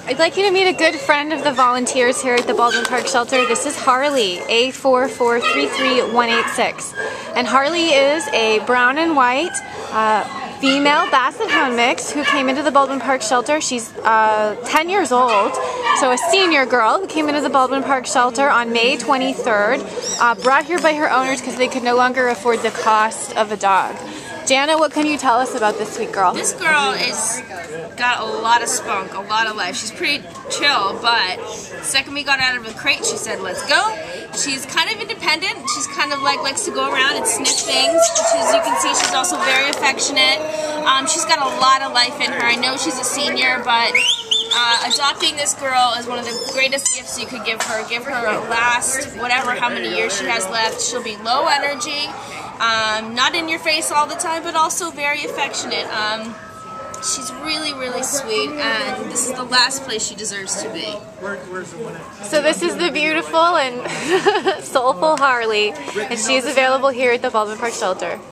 I'd like you to meet a good friend of the volunteers here at the Baldwin Park Shelter. This is Harley, A4433186. And Harley is a brown and white female Basset Hound mix who came into the Baldwin Park Shelter. She's 10 years old, so a senior girl who came into the Baldwin Park Shelter on May 23rd, brought here by her owners because they could no longer afford the cost of a dog. Jana, what can you tell us about this sweet girl? This girl is got a lot of spunk, a lot of life. She's pretty chill, but the second we got out of the crate, she said, "Let's go." She's kind of independent. She's kind of likes to go around and sniff things, which is, you can see, she's also very affectionate. She's got a lot of life in her. I know she's a senior, but adopting this girl is one of the greatest gifts you could give her. Give her a last, whatever, how many years she has left. She'll be low energy. Not in your face all the time, but also very affectionate. She's really, really sweet, and this is the last place she deserves to be. So this is the beautiful and soulful Harley, and she is available here at the Baldwin Park Shelter.